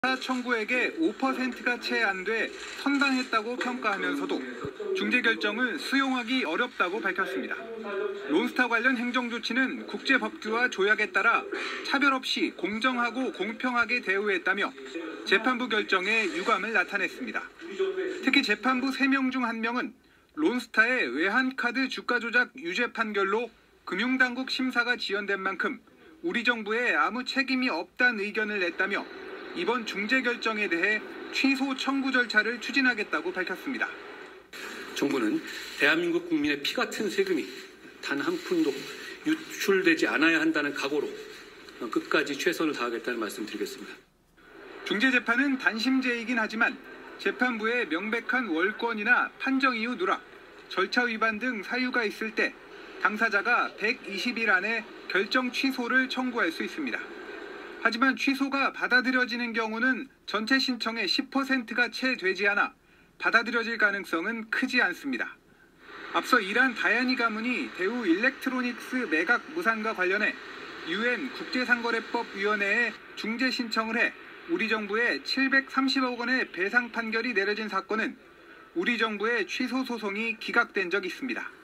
청구액의 5%가 채 안 돼 선방했다고 평가하면서도 중재 결정을 수용하기 어렵다고 밝혔습니다. 론스타 관련 행정조치는 국제법규와 조약에 따라 차별 없이 공정하고 공평하게 대우했다며 재판부 결정에 유감을 나타냈습니다. 특히 재판부 3명 중 1명은 론스타의 외환카드 주가 조작 유죄 판결로 금융당국 심사가 지연된 만큼 우리 정부에 아무 책임이 없다는 의견을 냈다며 이번 중재 결정에 대해 취소 청구 절차를 추진하겠다고 밝혔습니다. 정부는 대한민국 국민의 피 같은 세금이 단 한 푼도 유출되지 않아야 한다는 각오로 끝까지 최선을 다하겠다는 말씀드리겠습니다. 중재재판은 단심제이긴 하지만 재판부에 명백한 월권이나 판정 이후 누락, 절차 위반 등 사유가 있을 때 당사자가 120일 안에 결정 취소를 청구할 수 있습니다. 하지만 취소가 받아들여지는 경우는 전체 신청의 10%가 채 되지 않아 받아들여질 가능성은 크지 않습니다. 앞서 이란 다야니 가문이 대우 일렉트로닉스 매각 무산과 관련해 UN 국제상거래법위원회에 중재 신청을 해 우리 정부에 730억 원의 배상 판결이 내려진 사건은 우리 정부의 취소 소송이 기각된 적이 있습니다.